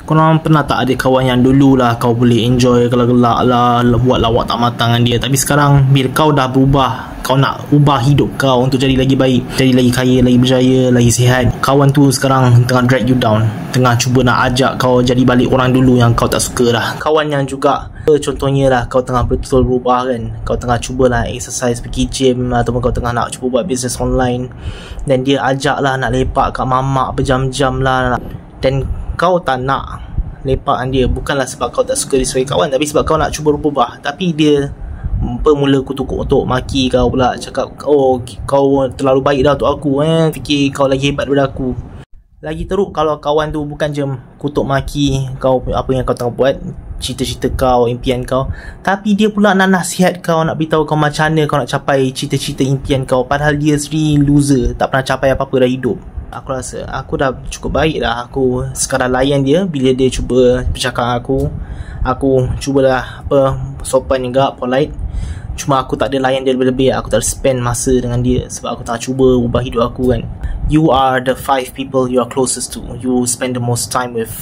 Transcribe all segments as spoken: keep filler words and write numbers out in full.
Korang pernah tak ada kawan yang dulu lah kau boleh enjoy gelak-gelak lah, buat lawak tak matang dengan dia, tapi sekarang bila kau dah berubah, kau nak ubah hidup kau untuk jadi lagi baik, jadi lagi kaya, lagi berjaya, lagi sihat, kawan tu sekarang tengah drag you down, tengah cuba nak ajak kau jadi balik orang dulu yang kau tak suka lah. Kawan yang juga contohnya lah kau tengah betul berubah kan, kau tengah cuba lah exercise, pergi gym, ataupun kau tengah nak cuba buat business online, dan dia ajak lah nak lepak kat mamak berjam-jam lah, dan kau tak nak lepak dengan dia, bukanlah sebab kau tak suka dia sebagai kawan, tapi sebab kau nak cuba berubah. Tapi dia bermula kutuk-kutuk, maki kau pula, cakap oh kau terlalu baik dah untuk aku, eh fikir kau lagi hebat daripada aku. Lagi teruk kalau kawan tu bukan je kutuk maki kau apa yang kau tengah buat, cita-cita kau, impian kau, tapi dia pula nak nasihat kau, nak beritahu kau macam mana kau nak capai cita-cita impian kau, padahal dia sendiri loser, tak pernah capai apa-apa dalam hidup. Aku rasa aku dah cukup baik dah. Aku sekadar layan dia bila dia cuba bercakap aku. Aku cubalah apa, sopan juga, polite. Cuma aku tak ada layan dia lebih-lebih. Aku tak ada spend masa dengan dia sebab aku tak cuba ubah hidup aku kan. You are the five people you are closest to, you spend the most time with.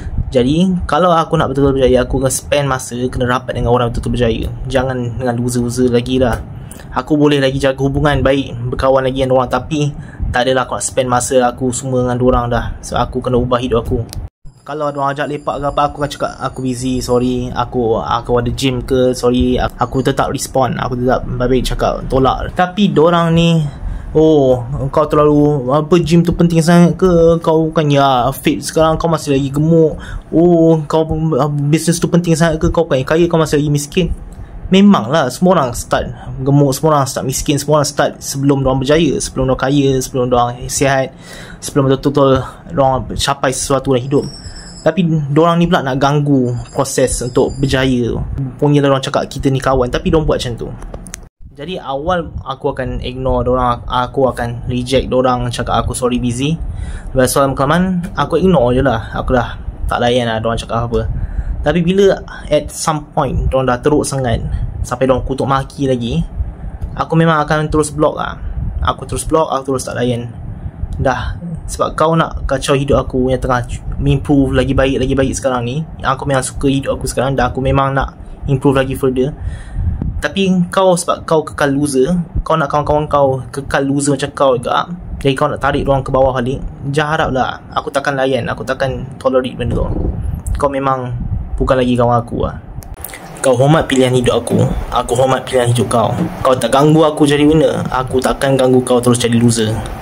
Jadi kalau aku nak betul-betul berjaya, aku kena spend masa, kena rapat dengan orang betul-betul berjaya. Jangan dengan loser-loser lagi lah. Aku boleh lagi jaga hubungan baik, berkawan lagi dengan orang, tapi tak adalah aku nak spend masa aku semua dengan diorang dah. So aku kena ubah hidup aku. Kalau ada orang ajak lepak ke apa, aku akan cakap aku busy, sorry, aku aku ada gym ke, sorry, aku tetap respond, aku tetap baik cakap tolak. Tapi diorang ni, oh kau terlalu apa, gym tu penting sangat ke, kau kan ya fit sekarang, kau masih lagi gemuk, oh kau business tu penting sangat ke, kau kan kaya, kau masih lagi miskin. Memanglah semua orang start gemuk, semua orang start miskin, semua orang start sebelum diorang berjaya, sebelum diorang kaya, sebelum diorang sihat, sebelum betul-betul diorang capai sesuatu dalam hidup. Tapi diorang ni pula nak ganggu proses untuk berjaya. Punyalah diorang cakap kita ni kawan, tapi diorang buat macam tu. Jadi awal aku akan ignore diorang, aku akan reject diorang, cakap aku sorry busy. Lepas soal kelaman, aku ignore je lah, aku dah tak layan lah diorang cakap apa. Tapi bila at some point diorang dah teruk sangat sampai diorang kutuk maki lagi, aku memang akan terus block lah. Aku terus block, aku terus tak layan dah. Sebab kau nak kacau hidup aku yang tengah improve lagi baik, lagi baik sekarang ni. Aku memang suka hidup aku sekarang dan aku memang nak improve lagi further. Tapi kau sebab kau kekal loser, kau nak kawan-kawan kau kekal loser macam kau juga, jadi kau nak tarik diorang ke bawah balik. Jangan harap lah, aku takkan layan, aku takkan tolerate benda tu. Kau memang bukan lagi kawan aku lah. Kau hormat pilihan hidup aku, aku hormat pilihan hidup kau. Kau tak ganggu aku jadi winner, aku takkan ganggu kau terus jadi loser.